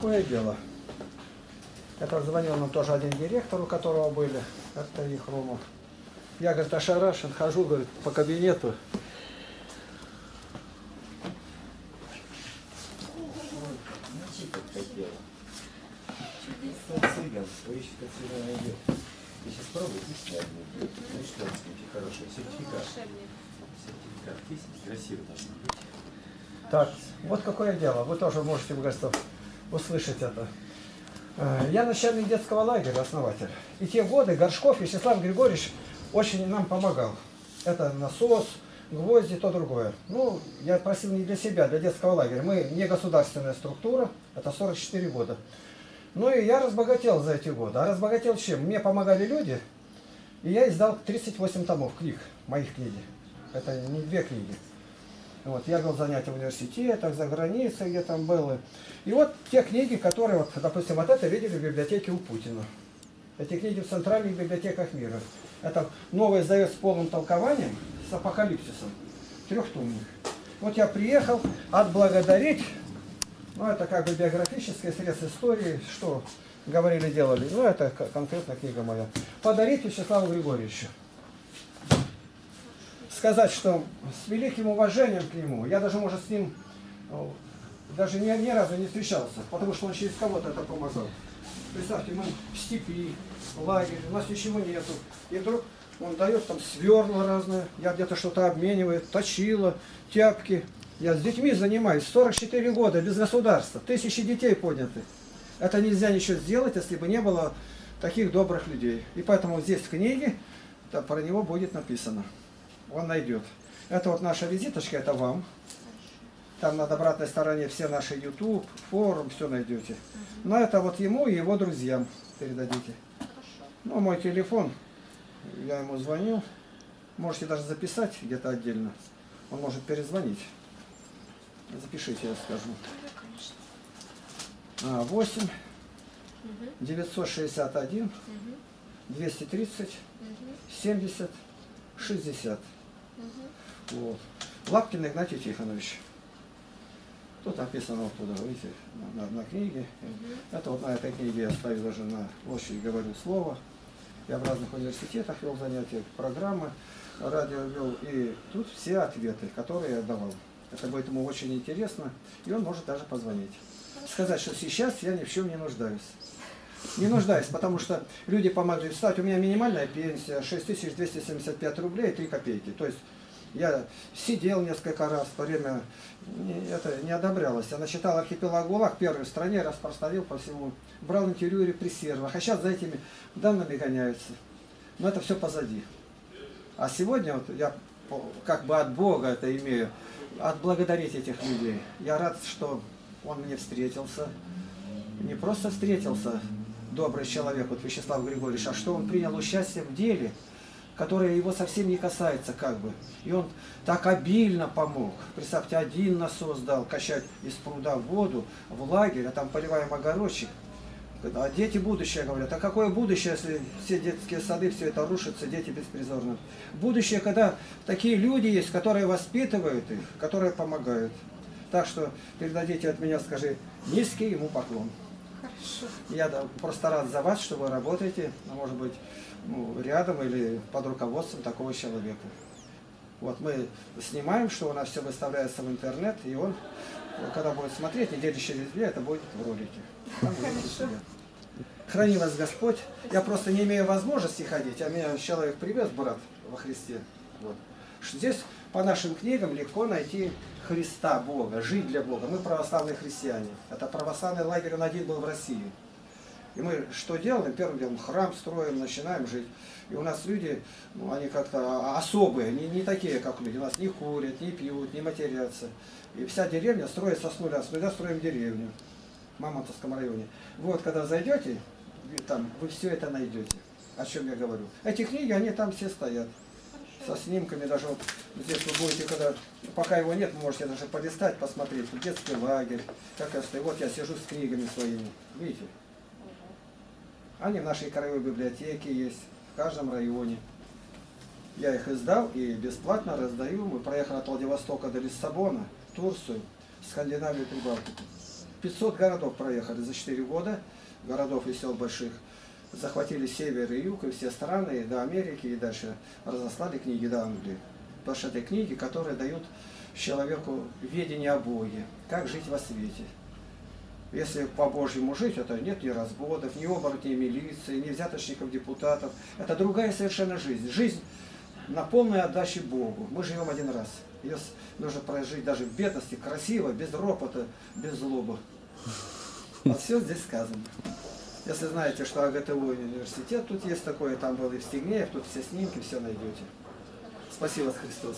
Такое дело. Это звонил нам тоже один директор, у которого были. Это их Рома. Я, говорит, ошарашен, хожу, говорит, по кабинету. Сейчас пробуйте снять. Ну что, хороший сертификат. Сертификат есть, красиво должно быть. Так, вот какое дело. Вы тоже можете, услышать это. Я начальник детского лагеря, основатель. И те годы Горшков Вячеслав Григорьевич очень нам помогал. Это насос, гвозди, то другое. Ну, я просил не для себя, для детского лагеря. Мы не государственная структура, это 44 года. Ну и я разбогател за эти годы. А разбогател чем? Мне помогали люди, и я издал 38 томов книг, моих книг. Это не 2 книги. Вот, я вел занятия в университетах, за границей, где там было. И вот те книги, которые, вот, допустим, вот это видели в библиотеке у Путина. Эти книги в центральных библиотеках мира. Это Новый Завет с полным толкованием, с апокалипсисом, 3-томник. Вот я приехал отблагодарить, ну это как бы биографическое средство истории, что говорили, делали. Ну это конкретно книга моя. Подарить Вячеславу Григорьевичу. Сказать, что с великим уважением к нему, я даже, может, с ним даже ни разу не встречался, потому что он через кого-то это помогал. Представьте, мы в степи, в лагере, у нас ничего нету. И вдруг он дает там сверла разные, я где-то что-то обмениваю, точила, тяпки. Я с детьми занимаюсь, 44 года, без государства, 1000 детей подняты. Это нельзя ничего сделать, если бы не было таких добрых людей. И поэтому здесь в книге про него будет написано. Он найдет. Это вот наша визиточка, это вам. Там на обратной стороне все наши YouTube, форум, все найдете. Но это вот ему и его друзьям передадите. Ну, мой телефон, я ему звоню. Можете даже записать где-то отдельно. Он может перезвонить. Запишите, я скажу. 8 961 230 70 60. Вот. Лапкин Игнатий Тихонович. Тут написано вот туда, видите, на книге. Это вот на этой книге я ставил даже на площади, говорю слово. Я в разных университетах вел занятия, программы, радио вел. И тут все ответы, которые я давал. Это будет ему очень интересно. И он может даже позвонить. Сказать, что сейчас я ни в чем не нуждаюсь. Не нуждаюсь, потому что люди помогли встать. У меня минимальная пенсия 6275 рублей 3 копейки. То есть я сидел несколько раз, по время это не одобрялось. Я начитал архипелаг ГУЛАГ, первый в стране, распространил по всему. Брал интервью репрессированных. А сейчас за этими данными гоняются. Но это все позади. А сегодня вот я как бы от Бога это имею, отблагодарить этих людей. Я рад, что он мне встретился. Не просто встретился, добрый человек, вот Вячеслав Григорьевич, а что он принял участие в деле, которое его совсем не касается, как бы. И он так обильно помог. Представьте, один насос дал качать из пруда воду в лагерь, а там поливаем огородчик. А дети будущее, говорят. А какое будущее, если все детские сады, все это рушится, дети беспризорны? Будущее, когда такие люди есть, которые воспитывают их, которые помогают. Так что передадите от меня, скажи, низкий ему поклон. Хорошо. Я просто рад за вас, что вы работаете, может быть, рядом или под руководством такого человека. Вот мы снимаем, что у нас все выставляется в интернет, и он, когда будет смотреть, недели через 2, это будет в ролике. Храни вас Господь. Я просто не имею возможности ходить, а меня человек привез, брат, во Христе. Вот. Здесь по нашим книгам легко найти Христа, Бога, жить для Бога. Мы православные христиане. Это православный лагерь, он один был в России. И мы что делаем? Первым делом храм строим, начинаем жить. И у нас люди, ну, они как-то особые, не такие, как люди. У нас не курят, не пьют, не матерятся. И вся деревня строится с нуля строим деревню в Мамонтовском районе. Вот, когда зайдете, там, вы все это найдете. О чем я говорю. Эти книги, они там все стоят. Со снимками, даже вот здесь вы будете, когда, пока его нет, вы можете даже полистать, посмотреть. Детский лагерь, как я стою. Вот я сижу с книгами своими. Видите? Они в нашей краевой библиотеке есть, в каждом районе. Я их издал и бесплатно раздаю. Мы проехали от Владивостока до Лиссабона, Турцию, Скандинавию, Прибалтику. 500 городов проехали за 4 года, городов и сел больших. Захватили север и юг, и все страны, и до Америки, и дальше разослали книги до Англии. Потому что это книги, которые дают человеку видение о Боге, как жить во свете. Если по-божьему жить, это нет ни разводов, ни оборотней милиции, ни взяточников депутатов. Это другая совершенно жизнь. Жизнь на полной отдаче Богу. Мы живем один раз. Ее нужно прожить даже в бедности, красиво, без ропота, без злобы. Вот все здесь сказано. Если знаете, что АГТУ университет, тут есть такое, там был и в Стегнеев, тут все снимки, все найдете. Спасибо, Христос.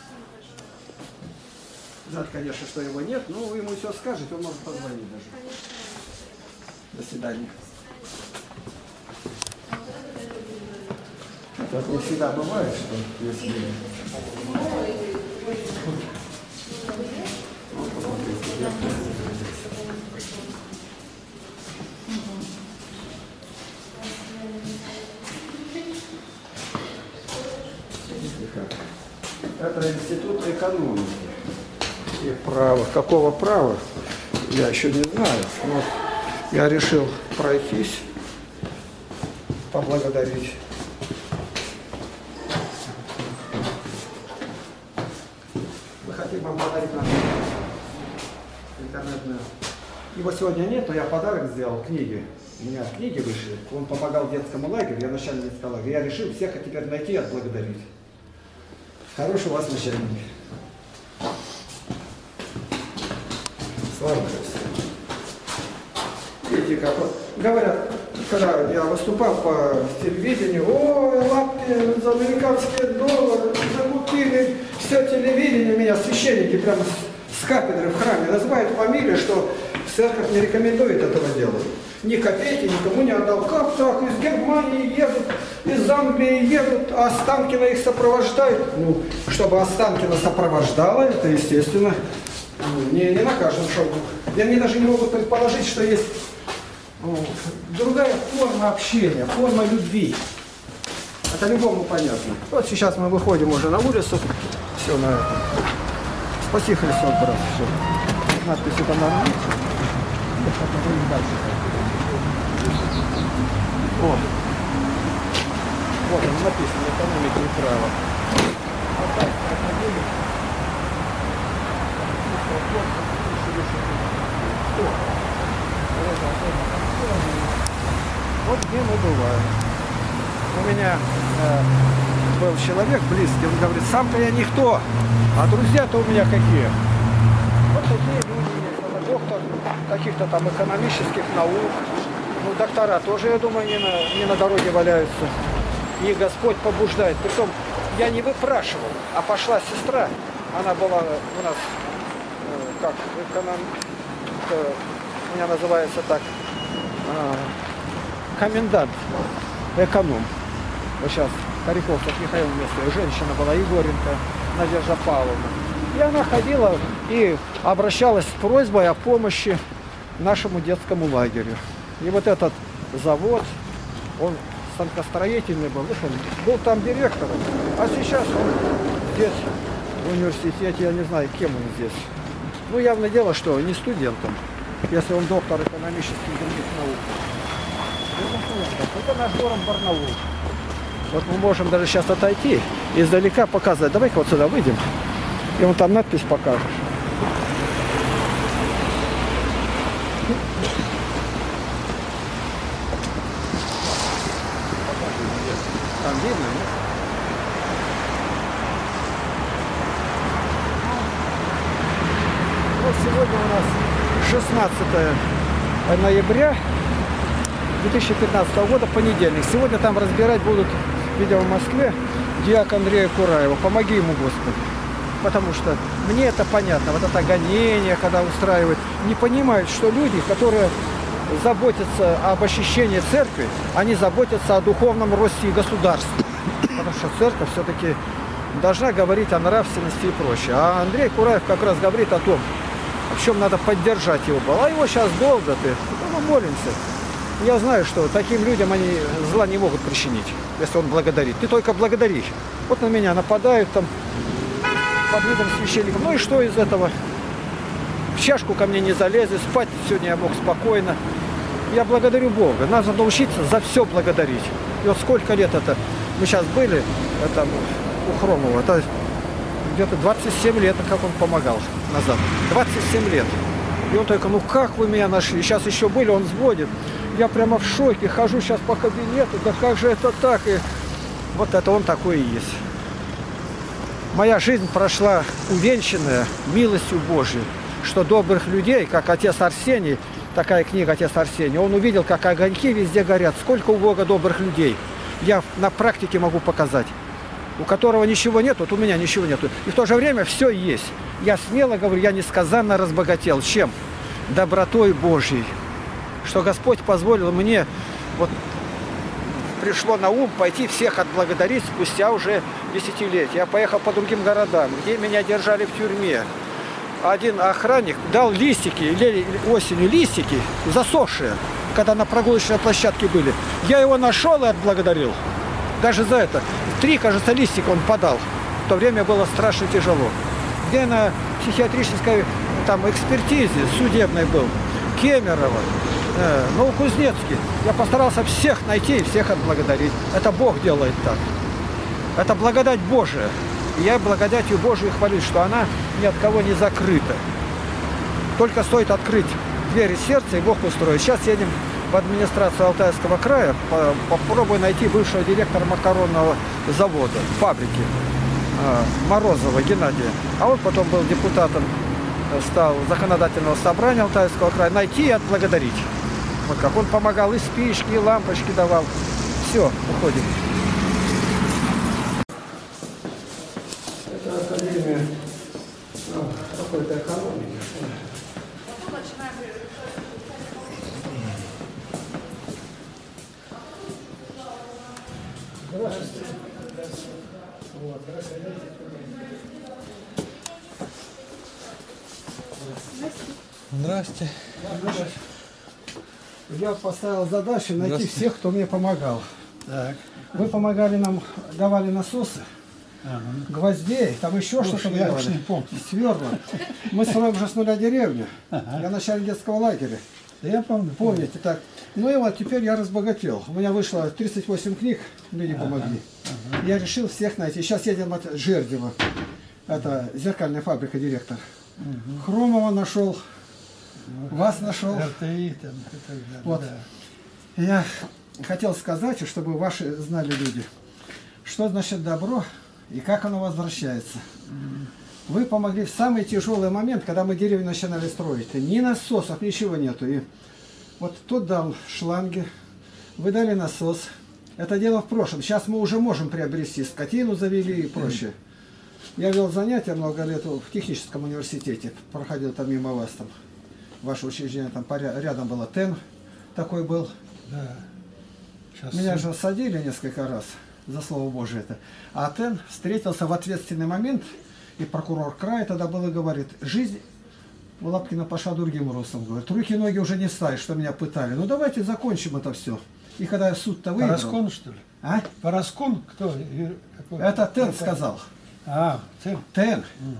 Жаль, конечно, что его нет, но вы ему все скажете, он может позвонить даже. До свидания. Так не всегда бывает, что если... Это институт экономики и права. Какого права, я еще не знаю. Но я решил пройтись, поблагодарить. Мы хотим вам подарить нашу интернетную. Его сегодня нет, но я подарок сделал, книги. У меня книги вышли. Он помогал детскому лагерю, я начальник детского лагеря. Я решил всех теперь найти и отблагодарить. Хороший у вас начальник. Слава Христу. Видите, как вот говорят, когда я выступал по телевидению, ой, лапки за американские доллары, закупили все телевидение, меня священники прямо с кафедры в храме называют фамилию, что церковь не рекомендует этого делать. Ни копейки никому не отдал. Как так? Из Германии едут, из Англии едут, а Останкино их сопровождает. Ну, чтобы Останкино сопровождало, это, естественно, не на каждом шагу. Они даже не могут предположить, что есть другая форма общения, форма любви. Это любому понятно. Вот сейчас мы выходим уже на улицу. Все на это. Спаси Христос, брат. Все. Надпись это нормально. О, вот он написано, экономика и право. Вот так проходили. Вот где мы бываем. У меня был человек близкий, он говорит, сам-то я никто, а друзья-то у меня какие. Вот такие люди есть, это доктор каких-то там экономических наук. Ну, доктора тоже, я думаю, не на дороге валяются. И Господь побуждает. Притом, я не выпрашивал, а пошла сестра. Она была у нас, как, у меня называется так, комендант, эконом. Вот сейчас Коряковцев Михаил вместе, женщина была, Егоренко Надежда Павловна. И она ходила и обращалась с просьбой о помощи нашему детскому лагерю. И вот этот завод, он станкостроительный был, был там директором, а сейчас он здесь, в университете, я не знаю, кем он здесь. Ну, явное дело, что не студентом, если он доктор экономических и других наук. Это наш город Барнаул. Вот мы можем даже сейчас отойти, издалека показать. Давай-ка вот сюда выйдем, и он там надпись покажешь. Там видно, нет? Вот сегодня у нас 16 ноября 2015 года, понедельник. Сегодня там разбирать будут, видимо, в Москве, диакона Андрея Кураева. Помоги ему, Господи. Потому что мне это понятно. Вот это гонение, когда устраивают, не понимают, что люди, которые заботятся об очищении церкви, они заботятся о духовном росте государства. Потому что церковь все-таки должна говорить о нравственности и прочее. А Андрей Кураев как раз говорит о том, в чем надо поддержать его. А его сейчас долго ты. Мы молимся. Я знаю, что таким людям они зла не могут причинить, если он благодарит. Ты только благодари. Вот на меня нападают там под видом священников. Ну и что из этого? в чашку ко мне не залезли, спать сегодня я мог спокойно. Я благодарю Бога. Надо научиться за все благодарить. И вот сколько лет это, мы сейчас были это, у Хромова, это где-то 27 лет, как он помогал назад. 27 лет. И он только, ну как вы меня нашли? Сейчас еще были, он взводит. Я прямо в шоке, хожу сейчас по кабинету, да как же это так? И вот это он такой и есть. Моя жизнь прошла увенчанная милостью Божией, что добрых людей, как отец Арсений, такая книга «Отец Арсений», он увидел, как огоньки везде горят, сколько у Бога добрых людей. Я на практике могу показать. У которого ничего нет, вот у меня ничего нету. И в то же время все есть. Я смело говорю, я несказанно разбогател. Чем? Добротой Божьей. Что Господь позволил мне, вот пришло на ум пойти всех отблагодарить спустя уже десятилетия. Я поехал по другим городам, где меня держали в тюрьме. Один охранник дал листики, осенью листики, засохшие, когда на прогулочной площадке были. Я его нашел и отблагодарил. Даже за это. 3, кажется, листика он подал. В то время было страшно тяжело. Где на психиатрической там экспертизе судебной был. Кемерово, Новокузнецкий. Я постарался всех найти и всех отблагодарить. Это Бог делает так. Это благодать Божия. И я благодатью Божию хвалюсь, что она ни от кого не закрыта. Только стоит открыть двери сердца, и Бог устроит. Сейчас едем в администрацию Алтайского края, попробую найти бывшего директора макаронного завода, фабрики Морозова Геннадия. А он потом был депутатом, стал законодательного собрания Алтайского края. Найти и отблагодарить. Вот как он помогал, и спички, и лампочки давал. Все, уходим. Это академия какой-то экономики. Здравствуйте. Вот, Здрасте. Я поставил задачу найти всех, кто мне помогал. Так. Вы помогали нам, давали насосы, гвоздей, там еще что-то давали, сверла. Мы строим уже с нуля деревню. Я начальник детского лагеря. Да я помню. Помните, так. Ну и вот теперь я разбогател. У меня вышло 38 книг, люди помогли. Я решил всех найти. Сейчас едем от Жердева. Это зеркальная фабрика, директор. Хромова нашел. Вас нашел. РТИ там, и так далее. Вот. Да. Я хотел сказать, чтобы ваши знали люди, что значит добро и как оно возвращается. Вы помогли в самый тяжелый момент, когда мы деревню начинали строить. Ни насосов, ничего нету. И вот тут дал шланги, вы дали насос. Это дело в прошлом. Сейчас мы уже можем приобрести, скотину завели и прочее. Я вел занятия много лет в техническом университете. Проходил там мимо вас, там, ваше учреждение, там рядом было ТЭН, такой был. Да. Сейчас Меня же садили несколько раз за слово Божие это. А ТЭН встретился в ответственный момент, и прокурор края тогда был и говорит, жизнь у Лапкина пошла другим ростом. Говорит, руки и ноги уже не ставишь, что меня пытали. Ну давайте закончим это все. И когда я суд-то выиграл... Параскон, что ли? А? Параскон? Кто? Это ТЭН сказал. А, ТЭН. ТЭН.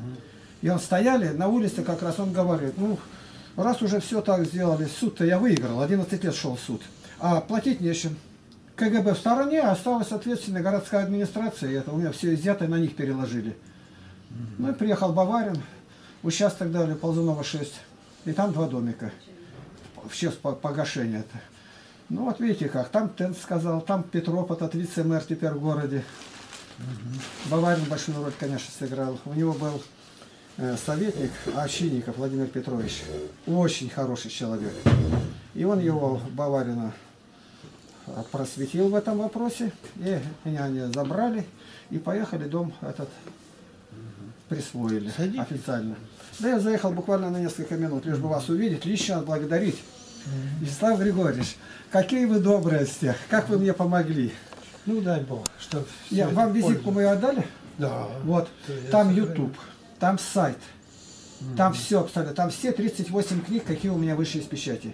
И он стояли на улице как раз, он говорит, ну, раз уже все так сделали, суд-то я выиграл, 11 лет шел суд, а платить нечем. КГБ в стороне, осталась ответственная городская администрация, и это у меня все изъято, на них переложили. Ну и приехал Баварин, участок дали, Ползунова 6, и там 2 домика, в честь погашения. Ну вот видите как, там ТЭН сказал, там Петров, этот вице-мэр теперь в городе. Баварин большую роль, конечно, сыграл. У него был советник Овчинников Владимир Петрович. Очень хороший человек. И он его, Баварина, просветил в этом вопросе. И меня они забрали. И поехали, дом этот присвоили официально. Да я заехал буквально на несколько минут, лишь бы вас увидеть, лично отблагодарить. Вячеслав Григорьевич, какие вы добрые всех, как вы мне помогли. Ну дай Бог, что вам визитку мою отдали? Да. Вот, там YouTube, там сайт, там все абсолютно, там все 38 книг, какие у меня вышли из печати.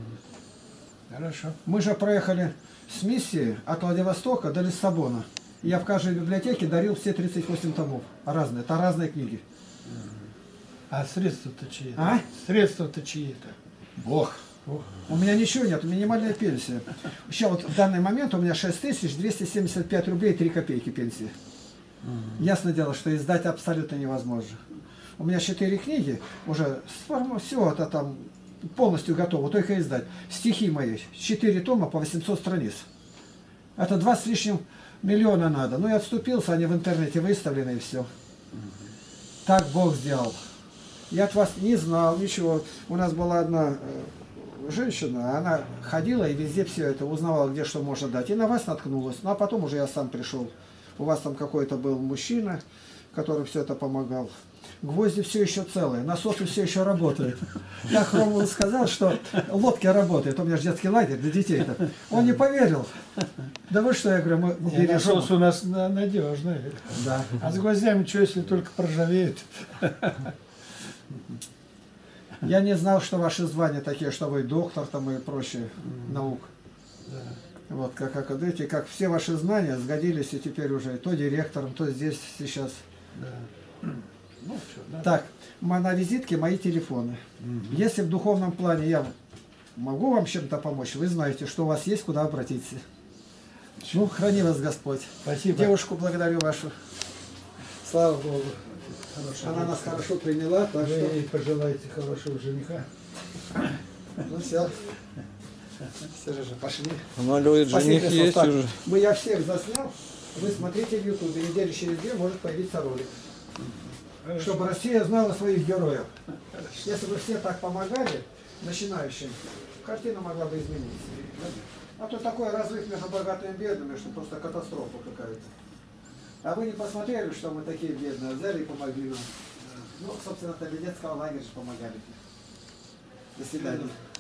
Хорошо. Мы же проехали с миссией от Владивостока до Лиссабона. Я в каждой библиотеке дарил все 38 томов, разные, это разные книги. А средства-то чьи-то? А? Средства-то чьи-то? Бог. Ох, У меня ничего нет, минимальная пенсия. Сейчас вот в данный момент у меня 6275 рублей 3 копейки пенсии. Ясно дело, что издать абсолютно невозможно. У меня 4 книги, уже все это там полностью готово, только издать. Стихи мои, 4 тома по 800 страниц. Это 2 с лишним миллиона надо. Ну, я отступился, они в интернете выставлены и все. Так Бог сделал. Я от вас не знал ничего. У нас была одна женщина, она ходила и везде все это узнавала, где что можно дать. И на вас наткнулась. Ну, а потом уже я сам пришел. У вас там какой-то был мужчина, который все это помогал. Гвозди все еще целые, насосы все еще работают. Я Хромову сказал, что лодки работают. У меня же детский лагерь для детей-то. Он не поверил. Да вы что, я говорю, мы бережем. насос у нас надежный. Да. А с гвоздями что, если только проржавеет? Я не знал, что ваши звания такие, что вы доктор там и прочие наук. Да. Вот как видите, как все ваши знания сгодились и теперь уже то директором, то здесь сейчас. Да. Ну, что, да. Так, на визитке мои телефоны. Если в духовном плане я могу вам чем-то помочь, вы знаете, что у вас есть, куда обратиться. Ну, храни вас Господь. Спасибо. Девушку благодарю вашу. Слава Богу. Хорошо. Она нас хорошо приняла, так Вы что... ей пожелаете хорошего жениха. Ну все. Все же пошли. Она говорит, Спасибо, жених Христос. есть Так, уже. я всех заснял. Вы смотрите в Ютубе. Недели через 2 может появиться ролик. Чтобы Россия знала своих героев. Если бы все так помогали начинающим, картина могла бы измениться. А то такой разрыв между богатыми и бедными, что просто катастрофа какая-то. А вы не посмотрели, что мы такие бедные, взяли и помогли нам. Ну, собственно, для детского лагеря же помогали. До свидания.